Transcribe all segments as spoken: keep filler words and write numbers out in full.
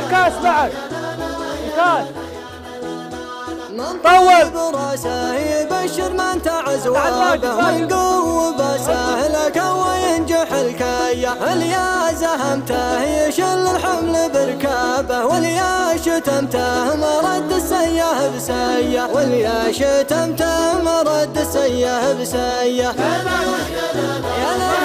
الكاس بعد الكاس طول براسه يبشر من تعز وابه وينقو بسه لك وينجح الكيه اليا زهمته يشل الحمل بركابه واليا شتمته مرد السيه بسيه واليا شتمته مرد السيه بسيه يا لا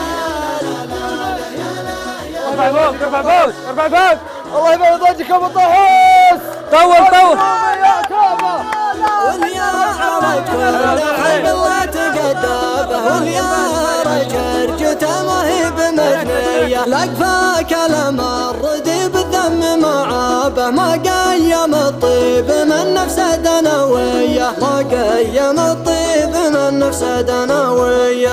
ارفع فوق ارفع فوق ارفع فوق الله يبارك وجهك ابو طاووس طول طول يا كابه واليا عرج كل حب الله تقدبه واليا رجل جته ما هي بمثنيه لقفاك لما الردي بالذم معابه ما قيم الطيب من نفسه دنويه ما قيم الطيب من نفسه دنويه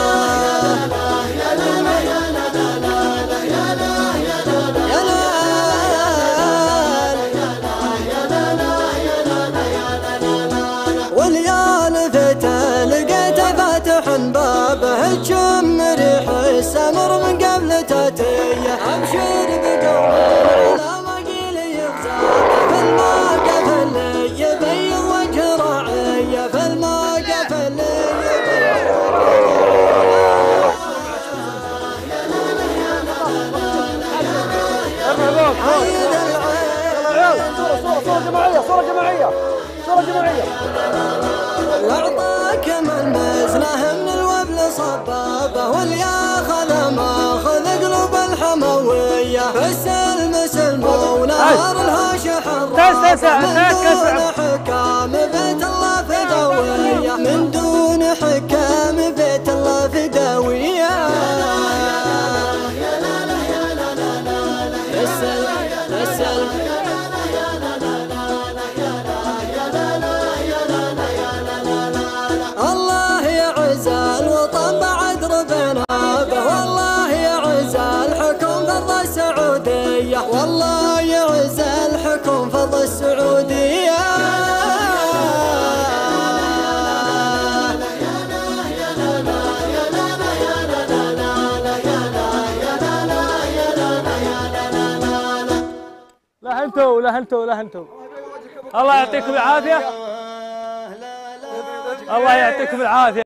بابه تشم ريح السمر من قبل تاتيه ابشر بقوله لا ما قيل يغزاله في الموقف اللي يبين وجه راعيه في الموقف اللي يبين حيد العين صورة جماعية صورة جماعية صورة جماعية واعطاك من مزنه من الوبل صبابه واليا خل ماخذ قلوب الحمويه السلم سلمه ونار الهوش حرابه من دون حكام بيت الله فدويه من دون حكام بيت الله فدويه السلم السلم والله يعز الحكم فضل السعودية لا انتو لا انتو لا انتو الله يعطيكم العافية الله يعطيكم العافية.